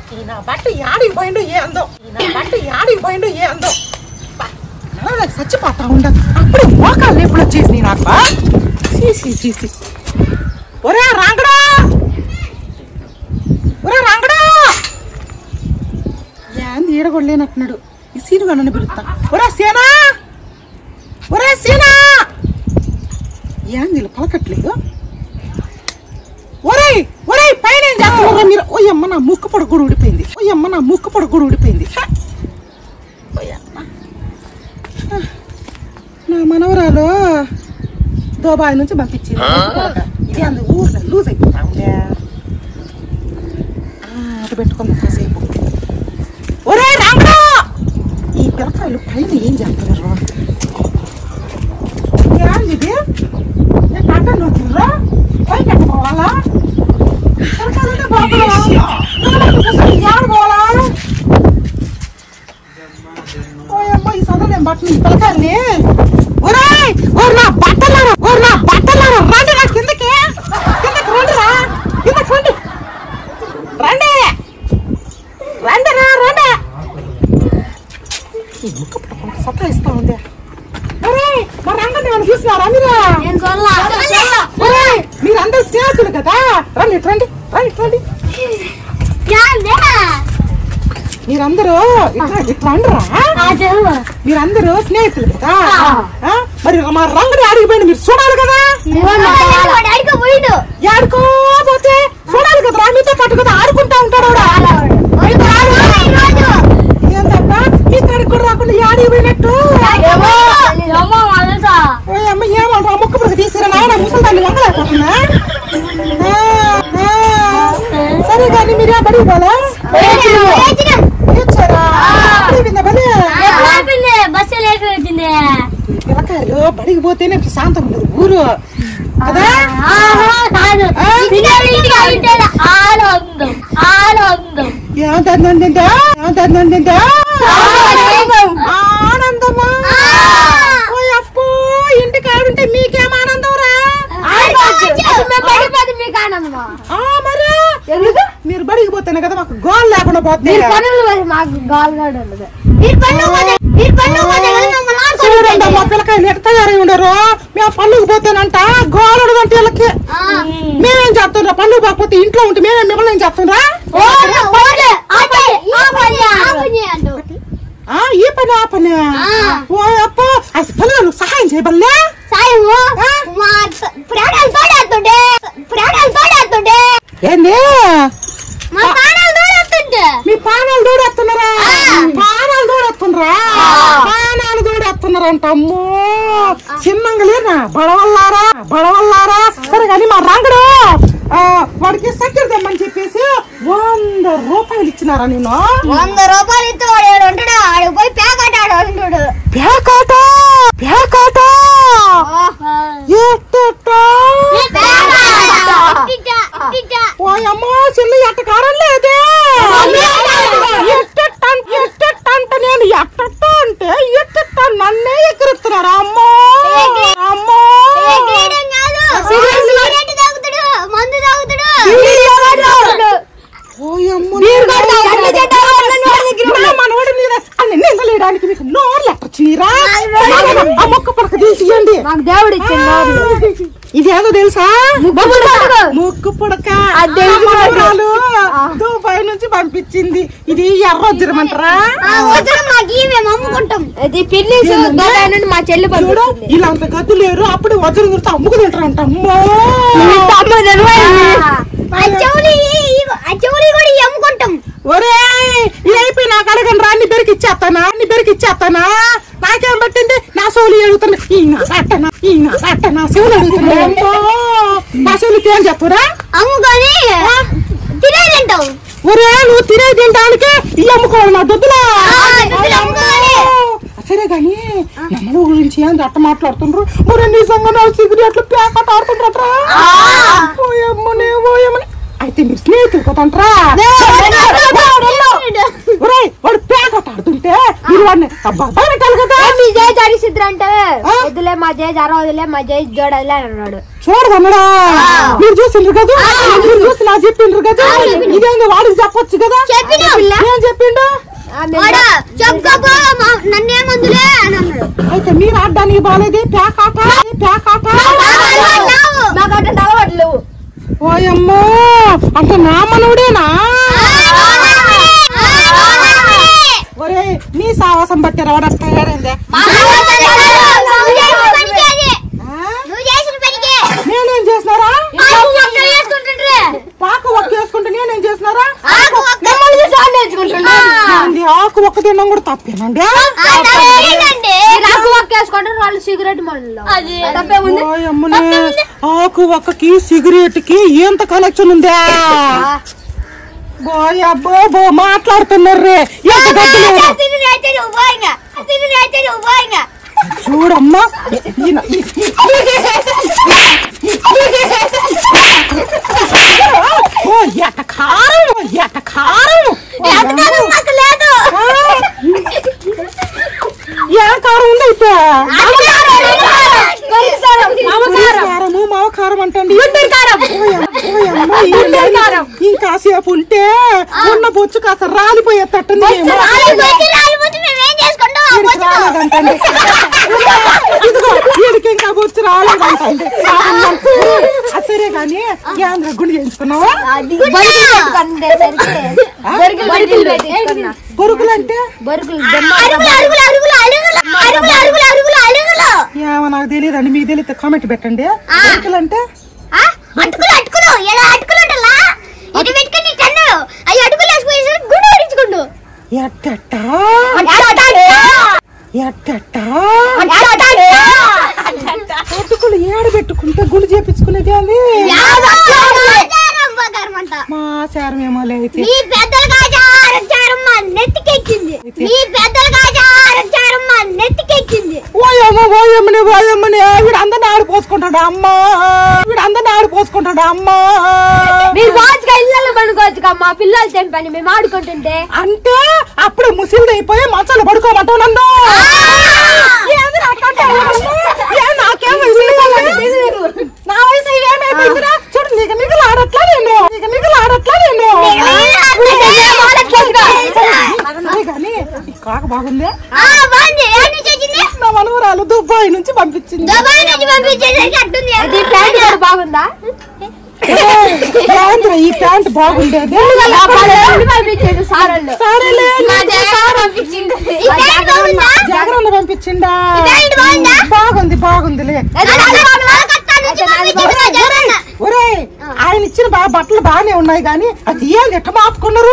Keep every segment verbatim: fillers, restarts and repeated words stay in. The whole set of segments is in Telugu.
నా బట్ట యాడికి పోయిండు ఏ అందో నా బట్ట యాడికి పోయిండు ఏ అందో నాకు చచ్చిపోతా ఉండదు అప్పుడు మోకాళ్ళు ఎప్పుడు వచ్చేసి నాకు చీసి చీసి ఒరే రాంగడా ఒరే రాంగడా ఏంది ఈడగొడలేనట్టున్నాడు ఈ సీనుగా నన్ను పిలుస్తా ఒరే సీనా ఒరే సీనా ఏంది వీళ్ళు పలకట్లేదు ఒరే ఒరే పైన ఏం చేస్తున్నారా మీరు ఓయమ్మ నా ముక్కు పొడ కూడా ఊడిపోయింది ఓయమ్మ నా ముక్కు పొడ కూడా ఊడిపోయింది నా మనవరాలు దుబాయ్ నుంచి పంపించింది ఇది అందు ఊరు లూజ్ అయిపోతా ఉండే అది పెట్టుకుంది కాసేపు ఒరే రాంగడా ఈ పిల్లకాయలు పైన ఏం చేస్తున్నారు ఏంది ఇది కట్ట నొక్కిర్రా పై కట్ట పోవాలా ఓయమ్మ ఈ సొంత నేను బట్టలు ఈ పిల్లకాయల్ని ఒరే ఓరు నా బట్టలారా ఓరు నా బట్టలారా రండి రా కిందకి కిందకి రండి రా కిందకి రండి రండి రండి రా రండి ఈ ముక్క పట్టుకుంటే సత్తా ఇస్తా ఉంది ఒరే మా రంగండి వాళ్ళు చూసినారా మీరు మీరందరూ స్నేహితులు కదా రండి రండి రండి రండి మీరందరూ ఇట్లా ఇట్లా అండరా మీరందరూ స్నేహితులు కదా మరి మా రంగడి అడిగిపోయింది మీరు చూడాలి కదా ఆడుకోపోతే చూడాలి కదా మీతో పాటు కదా ఆడుకుంటా ఉంటాడు ఏంటప్ప మీ కాడికి కూడా రాకుండా అడిగిపోయినట్టు అమ్మ ఏమంటారు ఆ ముక్క పుడక తీసిరా నాయన ముసలి దాన్ని వంగలేకపోతున్నా సరే కానీ మీరే బడికి పోలా పిల్లకాయలు బడికి పోతేనే శాంతం ఉండదు ఊరు కదా ఏమంటుందంటే ఏమంటుందంటే ఆనందమా అప్పో ఇంటికి ఆడుంటే మీకేం ఆనందం రా మరి మీరు బడికి పోతేనే కదా మాకు గోల్ లేకుండా పోతే మా పిల్లకాయలు ఎట్ట తయారై ఉండరు మేము పళ్ళుకి పోతేనంట గోలు అంటే వీళ్ళకి మేమేం చెప్తుండ్రా పళ్ళు పోకపోతే ఇంట్లో ఉంటే మేమేం మిమ్మల్ని ఏం చెప్తుండ్రా ఈ పని ఆ పని ఓ అప్ప అది పనులు సహాయం చేయబల్లే ఏంది మీ పానాలు దూడేస్తున్నారా పానాలు దూడేస్తున్నారా పానాలు దూడేస్తున్నారంట అమ్మో చిన్నంగా లేనా బడవల్లారా బడవల్లారా సరే కానీ మా రంగడు వాడికి చక్కెర తెమ్మని చెప్పేసి వంద రూపాయలు ఇచ్చినారా నేను వంద రూపాయలు ఇస్తే వాడు ఉంటాడు ఆడు పోయి పేకాటాడు అంటాడు పేకాట పేకాట అమ్మ చెల్లి ఎట్ట కారం లేదే ఎట్టంట నేను ఎట్టట్ట అంటే ఎట్టట్ట నన్నే ఎక్కరుస్తున్నారా అమ్మో అమ్మో మందు తాగుతాడు మనవాడు నిందలేయడానికి మీకు నోర్లు ఎట్టొచ్చిరా ఆ మొక్క పడక తీసియండి నాకు దేవుడు ఇచ్చింది ఇదేదో తెలుసా ముక్కు పుడక దుబాయ్ నుంచి పంపించింది ఇది ఎర్ర వజ్రమంటారా మేము అమ్ముకుంటాం మా చెల్లి ఇలా అంత గద్దు లేరు అప్పుడు వజ్రం గుర్తు అమ్ముకు తింటారంట అమ్మో అమ్ముకుంటాం ఒరే ఇదైపోయి నాకు అడగండి రా నీ పేరుకి ఇచ్చేస్తానా నీ పేరుకి ఇచ్చేస్తానా నాకేం పట్టింది నా సోలు అడుగుతున్నా ఈయన అట్టనా ఈయన అట్టనా శివులు అడుగుతున్నా నా శివులకి ఏం చెప్పరా అమ్ముకొని తినేది తింటావు ఒరే నువ్వు తినేది తింటానికి ఈ అమ్ముకోవాలి నా దొద్దులా సరే గాని నమ్మల గురించి ఏంది అట్ట మాట్లాడుతుండ్రు మరి నిజంగా నా సిగరెట్లు ప్యాకెట్ ఆడుతుండ్రట్రా ఓయమ్మనే ఓయమ్మని అయితే మీరు స్నేహితులు కదంట్రా వాడు ప్యాకెట్ ఆడుతుంటే మీరు వాడిని భయం పెట్టాలి కదా. మీ జయ జరిసిద్ర అంటే వద్దులే మా జయ జర వదిలే మా జయ జోడలే అని అన్నాడు. చూడదన్నాడా? మీరు చూసిండ్రు కదా, మీరు చూసి నాకు చెప్పిండ్రు కదా. ఇదేందో వాడికి చెప్పొచ్చు కదా. ఏం చెప్పిండు? నన్నేమందులే అని అన్నాడు. అయితే మీరు ఆడడానికి బాగాలేదు. ప్యాకాట ప్యాకాట అలవాట్లేవు. ఓయమ్మో, అంటే నా మనవుడేనా? ఒరే నీ సావాసం బట్టి రావడం తయారైందే. నేనేం చేసినారా? పాకు ఒక్క వేసుకుంటే నేనేం చేసినారా? ఆకు ఒక్క తినడం కూడా తప్పేనండి. వాళ్ళు సిగరెట్ మనలో ఆకు ఒక్కకి సిగరెట్ కి ఎంత కనెక్షన్ ఉందా? బాయ్ అబ్బో బో మాట్లాడుతున్నారు. చూడమ్మా ఎట కారం ఎట కారం ఏ కారం ఉంది అయితే? కారము మావ కారం అంటండి. ఇంకాసేపు ఉంటే ఉన్న బొచ్చు కాస్త రాలిపోయేటట్టుంది. ఇదిగో వీడికి ఇంకా బొచ్చు రాలేదంటండి. సరే గాని కేంద్ర గుండె చేయించుకున్నావా? బొరుగులు అంటే ఏమో నాకు తెలియదండి. మీకు తెలియదు కామెంట్ పెట్టండి. బొరుగులు అంటే అటుకులు ఏడు పెట్టుకుంటే గుడి చేపించుకునేది అది మా శారం ఏమో లేదు. ఓయమ్మ ఓయమ్మని ఓయమ్మని వీడు అందరిని ఆడిపోసుకుంటాడు అమ్మా. వీడు అందరిని ఆడిపోసుకుంటాడు అమ్మా. మీరు వాచ్గా ఇళ్ళలో పడుకోవచ్చు మా పిల్లలు తెంపని మేము ఆడుకుంటుంటే. అంటే అప్పుడు ముసిలిది అయిపోయి మంచాలు పడుకోమంటావు నన్ను. నాకేమో నా వయసు ఏమైపోయిందిరా? చూడు నీకు మిగులు ఆడట్లా నేను నీకు మిగులు ఆడట్లా నేను కానీ ఈ కాక బాగుంది. నా మనవరాలు దుబాయ్ నుంచి పంపించింది. బాగుందా? ఈ ప్యాంట్ బాగుండేది. జగనన్న పంపించిండా? బాగుంది బాగుందిలే. ఒరే ఆయన ఇచ్చిన బాగా బట్టలు బాగానే ఉన్నాయి కానీ అది ఏం ఎట్ట మాపుకున్నారు?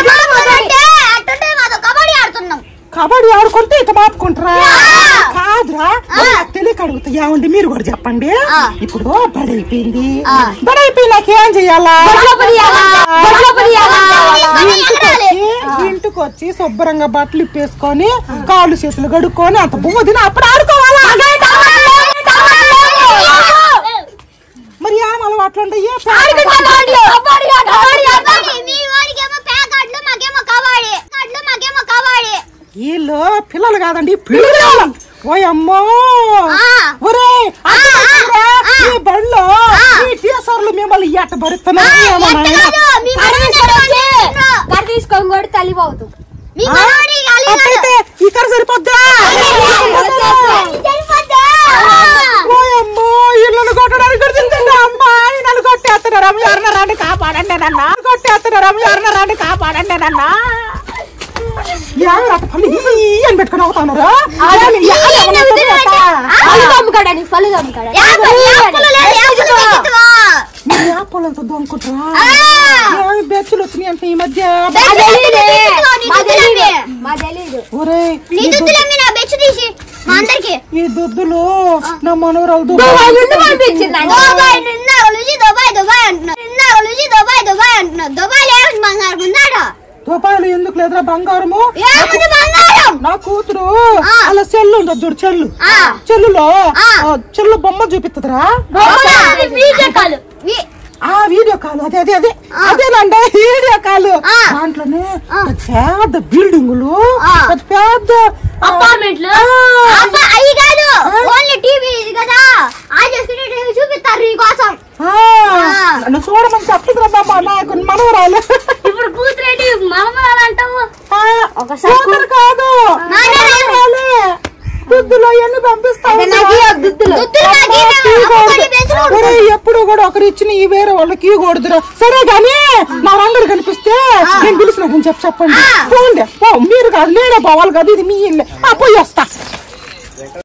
కబడ్డీ ఆడుకుంటే ఇట్లా మాపుకుంటారా? కాదురా తెలియక అడుగుతా. ఏమండి మీరు కూడా చెప్పండి. ఇప్పుడు బడైపోయింది. బడైపోయినాక ఏం చెయ్యాలా? ఇంటికి వచ్చి శుభ్రంగా బట్టలు ఇప్పేసుకొని కాళ్ళు చేతులు గడుక్కొని అంత బొమ్మ తిని అప్పుడు ఆడుకోవాలా? మరి ఏం అలవాట్లు ఉంటాయి? వీళ్ళు పిల్లలు కాదండి పిల్లలు. ఓయమ్మో ఒరే ఈ బడిలో ఈ టీచర్లు మిమ్మల్ని ఎట్ట భరిస్తున్నారు? తీసుకొని కూడా తల్లిపోతుంది. ఇక్కడ సరిపోద్దా? ఓయమ్మో ఇళ్ళను కొట్టడానికి గుర్తుందా? అమ్మాయి నన్ను కొట్టేస్తున్నారు. అమ్మ ఎవరన్నా రాండి కాపాడండి నన్న. కొట్టేస్తున్నారు. అమ్మ ఎవరన్నా రాండి కాపాడండి నన్న. అని పెట్టుకుని అవుతున్నారు. పొలంతో దొంగకుంటారా? బెచ్చులు వచ్చినాయి అంటే ఈ మధ్య. ఈ దుద్దులు నా మనవరాలు దుబాయ్లో ఎందుకు లేదురా బంగారము? నా కూతురు అలా చెల్లు ఉండదు చూడు. చెల్లు చెల్లులో చెల్లు బొమ్మ చూపిస్తుందిరా. ఆ వీడియో కాల్ అదే అదే అదే అదేనండి వీడియో కాల్ దాంట్లోనే పెద్ద బిల్డింగులు పెద్ద పెద్ద అపార్ట్మెంట్లు అవి కాదు ఓన్లీ టీవీ కదా చూపిస్తారు నీకోసం నన్ను చూడమని చెప్తుంది రమ్మా నాకు మనవరాలు ఇప్పుడు కూతురేంటి మనవరాలు అంటావు ఒకసారి కాదు దుద్దులో ఎన్ని పంపిస్తావు ఎప్పుడు కూడా ఒకరు ఇచ్చిన ఈ వేరే వాళ్ళకి ఇవ్వకూడదురా సరే గాని నా రంగులు కనిపిస్తే నేను పిలిచినాకని చెప్పి చెప్పండి పోండి మీరు కాదు నేనే పోవాలి కదా ఇది మీ ఇల్లు పోయి వస్తా